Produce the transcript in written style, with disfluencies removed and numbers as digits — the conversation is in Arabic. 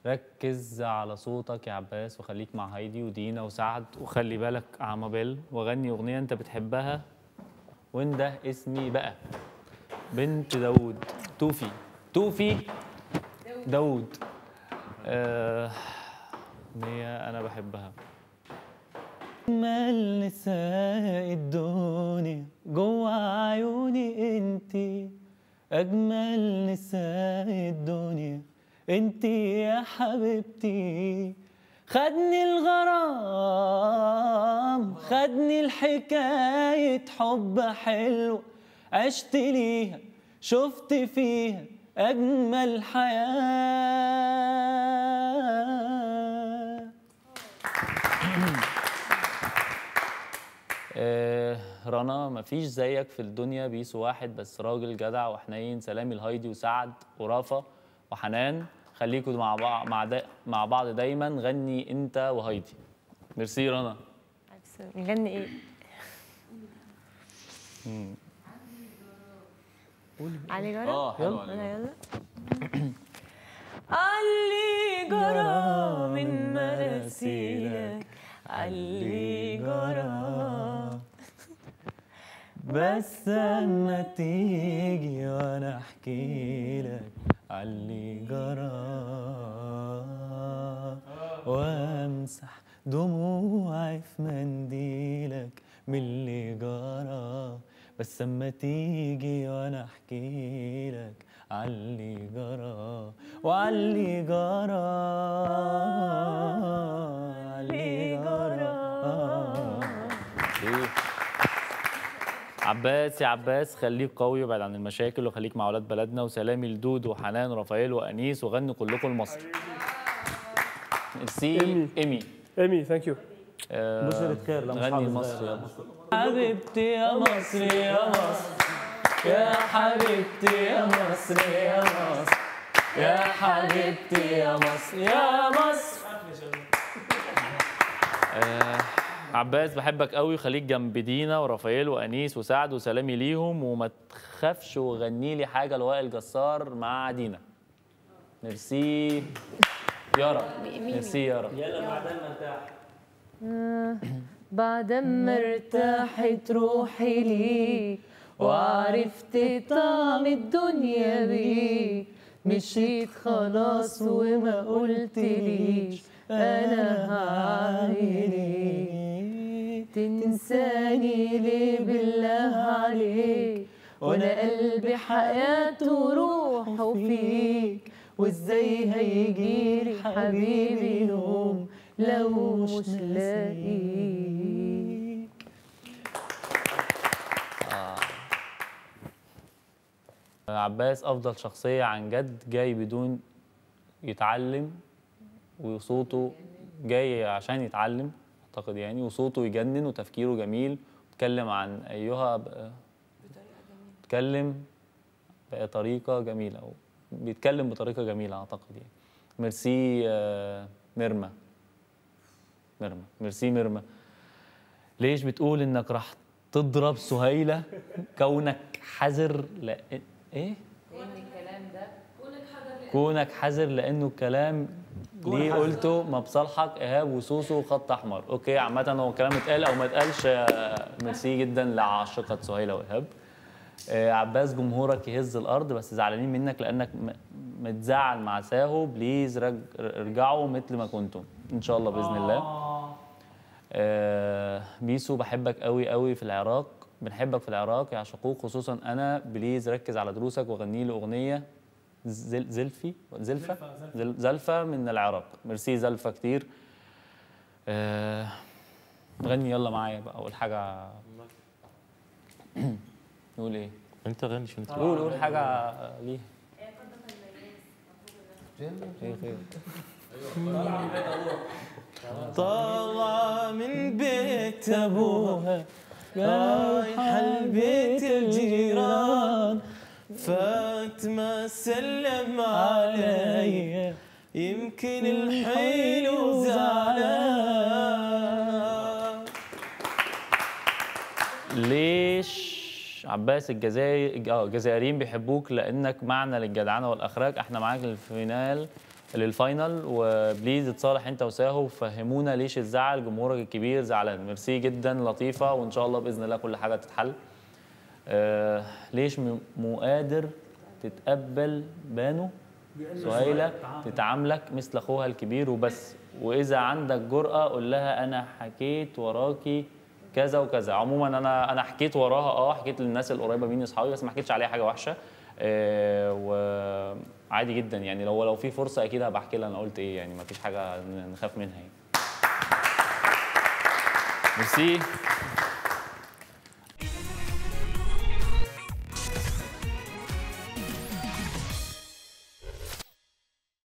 ركز على صوتك يا عباس وخليك مع هايدي ودينا وسعد، وخلي بالك عمابيل، وغني أغنية أنت بتحبها. وانده اسمي بقى بنت داوود. توفي داوود. أغنية أنا بحبها. أجمل نساء الدنيا جوا عيوني انتي، أجمل نساء الدنيا انتي يا حبيبتي. خدني الغرام، خدني الحكاية حب حلو، عشت ليها شفت فيها أجمل حياة. رنا، مفيش زيك في الدنيا، بيسو واحد بس راجل جدع وحنين. سلامي لهايدي وسعد ورافا وحنان، خليكوا مع بعض دايما. غني انت وهايدي. ميرسي رنا. نغني ايه؟ علي جرى. يلا. علي جرى من مراسيلك، علي جرى بس اما تيجي وانا احكي لك علي جرى، وامسح دموعي في منديلك من اللي جرى. بس اما تيجي وانا احكي لك علي جرى وعلي جرى علي جرى. عباس يا عباس، خليك قوي وابعد عن المشاكل وخليك مع اولاد بلدنا. وسلامي لدود وحنان ورافائيل وانيس، وغنوا كلكم لمصر. ميرسي. ايمي ثانك يو. بشرة خير غني لمصر. يلا حبيبتي يا مصر يا مصر، يا حبيبتي يا مصر يا مصر، يا حبيبتي يا مصر يا مصر. عباس بحبك قوي، خليك جنب دينا ورافائيل وانيس وسعد، وسلامي ليهم. وما تخافش وغني لي حاجه لوائل جسار مع دينا. ميرسي يارا. ميرسي يارا. يلا بعدين مرتاح. بعد ما ارتاحت روحي ليك وعرفت طعم الدنيا بيك، مشيت خلاص وما قلتليش انا هعمل ايه. تنساني ليه بالله عليك، وانا قلبي حياته وروحه فيك، وازاي هيجيلي حبيبي يوم لو مش لاقيك. عباس افضل شخصيه عن جد، جاي بدون يتعلم، وصوته جاي عشان يتعلم اعتقد يعني، وصوته يجنن وتفكيره جميل. بيتكلم عن بيتكلم بطريقه جميله، او بيتكلم بطريقه جميله اعتقد يعني. ميرسي ميرما. ميرسي ميرما. ليش بتقول انك راح تضرب سهيلة كونك حذر ايه؟ كونك حذر لانه الكلام ليه قلته ما بصالحك ايهاب وسوسو خط احمر. اوكي، عامة هو كلام اتقال او ما اتقالش. ميرسي جدا لعاشقة سهيلة وايهاب. عباس، جمهورك يهز الارض بس زعلانين منك لانك متزعل مع ساهو. بليز ارجعوا مثل ما كنتم ان شاء الله باذن الله. بيسو، بحبك قوي قوي في العراق، بنحبك في العراق يا شقوق خصوصا انا. بليز ركز على دروسك وغني له اغنيه زلفه من العراق. ميرسي زلفه كتير. غني يلا معايا بقى. اول حاجه نقول ايه؟ انت غني. شو انت قول حاجه ليه. ايه خير. طالعة من بيت ابوها رايحة لبيت الجيران، فاطمة سلم علي يمكن الحلو زعلان. ليش عباس الجزائريين بيحبوك؟ لانك معنى للجدعنه والاخلاق. احنا معاك للفينال للفاينل، وبليز اتصالح انت وساهو وفهمونا ليش الزعل، جمهورك الكبير زعلان. ميرسي جدا لطيفه، وان شاء الله باذن الله كل حاجه تتحل. ليش مو قادر تتقبل بانو سهيلة تتعاملك مثل اخوها الكبير وبس، واذا عندك جرأة قول لها انا حكيت وراكي كذا وكذا. عموما انا حكيت وراها، حكيت للناس القريبه مني اصحابي، بس ما حكيتش عليها حاجه وحشه. وعادي جدا يعني، لو في فرصه اكيد هبقى احكي لها انا قلت ايه، يعني ما فيش حاجه نخاف منها يعني. ميرسي.